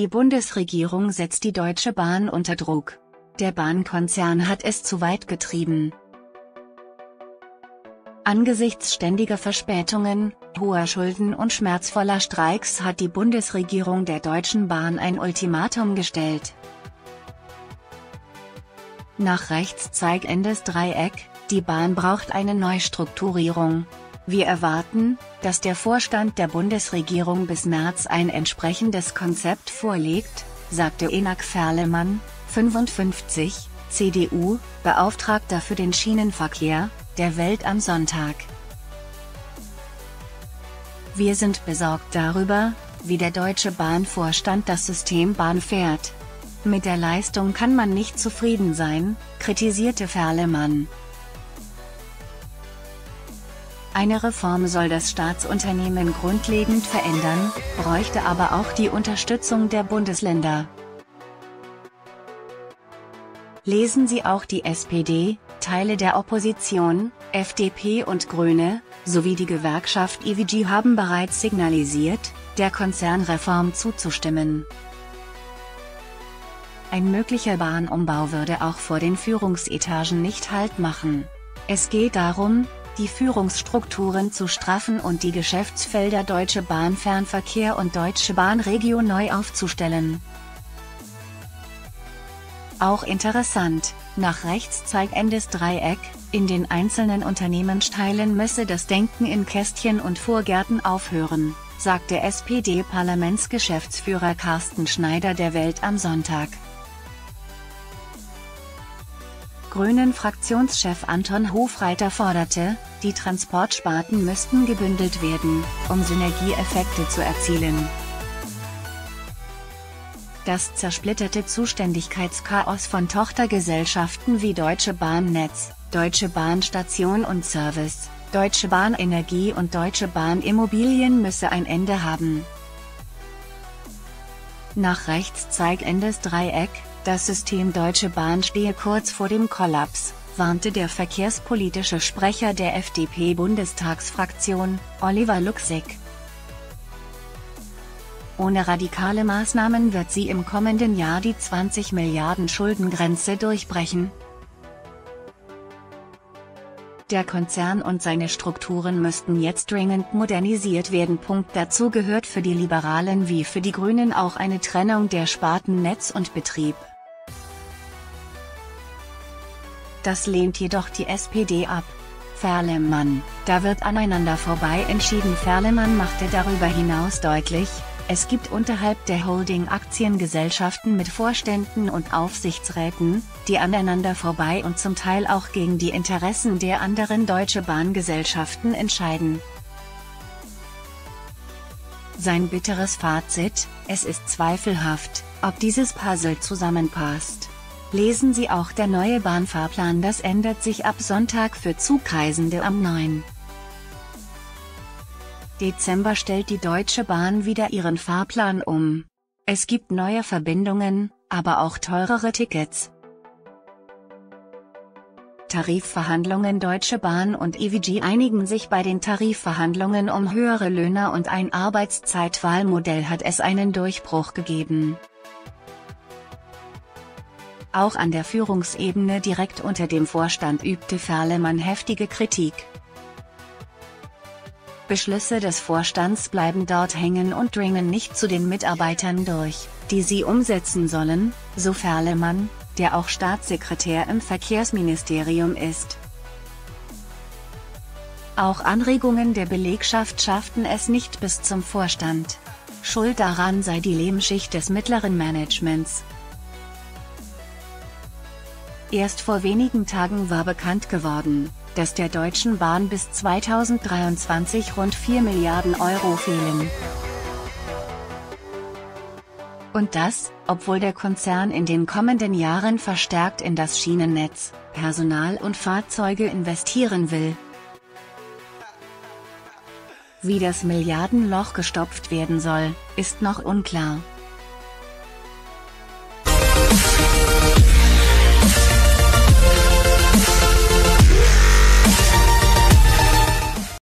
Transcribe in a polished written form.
Die Bundesregierung setzt die Deutsche Bahn unter Druck. Der Bahnkonzern hat es zu weit getrieben. Angesichts ständiger Verspätungen, hoher Schulden und schmerzvoller Streiks hat die Bundesregierung der Deutschen Bahn ein Ultimatum gestellt. Nach rechts zeigendes Dreieck: Die Bahn braucht eine Neustrukturierung. Wir erwarten, dass der Vorstand der Bundesregierung bis März ein entsprechendes Konzept vorlegt, sagte Enak Ferlemann, 55, CDU, Beauftragter für den Schienenverkehr, der Welt am Sonntag. Wir sind besorgt darüber, wie der Deutsche Bahn-Vorstand das System Bahn fährt. Mit der Leistung kann man nicht zufrieden sein, kritisierte Ferlemann. Eine Reform soll das Staatsunternehmen grundlegend verändern, bräuchte aber auch die Unterstützung der Bundesländer. Lesen Sie auch die SPD, Teile der Opposition, FDP und Grüne, sowie die Gewerkschaft IWG haben bereits signalisiert, der Konzernreform zuzustimmen. Ein möglicher Bahnumbau würde auch vor den Führungsetagen nicht Halt machen. Es geht darum, die Führungsstrukturen zu straffen und die Geschäftsfelder Deutsche Bahn Fernverkehr und Deutsche Bahn Regio neu aufzustellen. Auch interessant: Nach rechts zeigendes Dreieck: In den einzelnen Unternehmensteilen müsse das Denken in Kästchen und Vorgärten aufhören, sagte SPD-Parlamentsgeschäftsführer Carsten Schneider der Welt am Sonntag. Grünen-Fraktionschef Anton Hofreiter forderte, die Transportsparten müssten gebündelt werden, um Synergieeffekte zu erzielen. Das zersplitterte Zuständigkeitschaos von Tochtergesellschaften wie Deutsche Bahn Netz, Deutsche Bahn Station und Service, Deutsche Bahn Energie und Deutsche Bahn Immobilien müsse ein Ende haben. Nach rechts zeigendes Dreieck: Das System Deutsche Bahn stehe kurz vor dem Kollaps, warnte der verkehrspolitische Sprecher der FDP-Bundestagsfraktion, Oliver Luxig. Ohne radikale Maßnahmen wird sie im kommenden Jahr die 20 Milliarden Schuldengrenze durchbrechen. Der Konzern und seine Strukturen müssten jetzt dringend modernisiert werden. Dazu gehört für die Liberalen wie für die Grünen auch eine Trennung der Sparten Netz und Betrieb. Das lehnt jedoch die SPD ab. Ferlemann: Da wird aneinander vorbei entschieden. Ferlemann machte darüber hinaus deutlich, es gibt unterhalb der Holding Aktiengesellschaften mit Vorständen und Aufsichtsräten, die aneinander vorbei und zum Teil auch gegen die Interessen der anderen Deutsche Bahn-Gesellschaften entscheiden. Sein bitteres Fazit: Es ist zweifelhaft, ob dieses Puzzle zusammenpasst. Lesen Sie auch der neue Bahnfahrplan. Das ändert sich ab Sonntag für Zugreisende am 9. Dezember stellt die Deutsche Bahn wieder ihren Fahrplan um. Es gibt neue Verbindungen, aber auch teurere Tickets. Tarifverhandlungen: Deutsche Bahn und IWG einigen sich bei den Tarifverhandlungen um höhere Löhne und ein Arbeitszeitwahlmodell hat es einen Durchbruch gegeben. Auch an der Führungsebene direkt unter dem Vorstand übte Ferlemann heftige Kritik. Beschlüsse des Vorstands bleiben dort hängen und dringen nicht zu den Mitarbeitern durch, die sie umsetzen sollen, so Ferlemann, der auch Staatssekretär im Verkehrsministerium ist. Auch Anregungen der Belegschaft schafften es nicht bis zum Vorstand. Schuld daran sei die Lehmschicht des mittleren Managements. Erst vor wenigen Tagen war bekannt geworden, dass der Deutschen Bahn bis 2023 rund 4 Milliarden Euro fehlen. Und das, obwohl der Konzern in den kommenden Jahren verstärkt in das Schienennetz, Personal und Fahrzeuge investieren will. Wie das Milliardenloch gestopft werden soll, ist noch unklar.